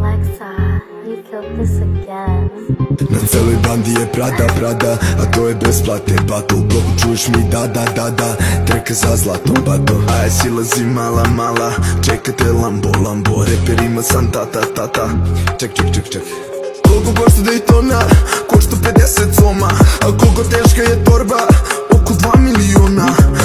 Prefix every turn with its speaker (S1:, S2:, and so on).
S1: Alexa, you killed this again.
S2: Na celoj bandi je Prada, a to je besplatne battle. U bloku čuješ mi da, trka za zlatom bato. Aj silazi mala, čekate Lambo, reperima sam tata. Ček. Koliko košta Daytona? Košta 50 soma. A koliko teška je torba? Oko 2 miliona.